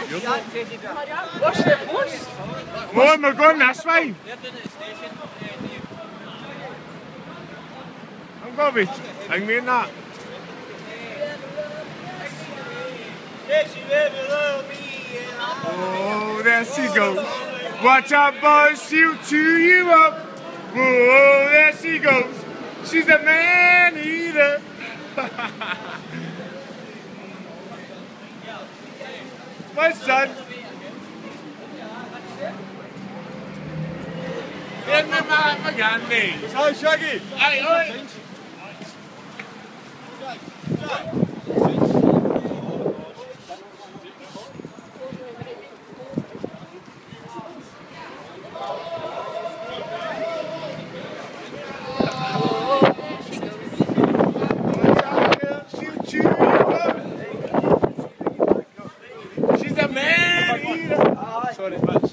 Watch the push. Well, we're going this way. I'm going to be hanging that. Oh, there she goes. Watch out, boys, she'll chew you up. Whoa, there she goes. She's a man-eater. My son. In the Mahatma Gandhi. So, Shaggy. Hey, oi. Sorry,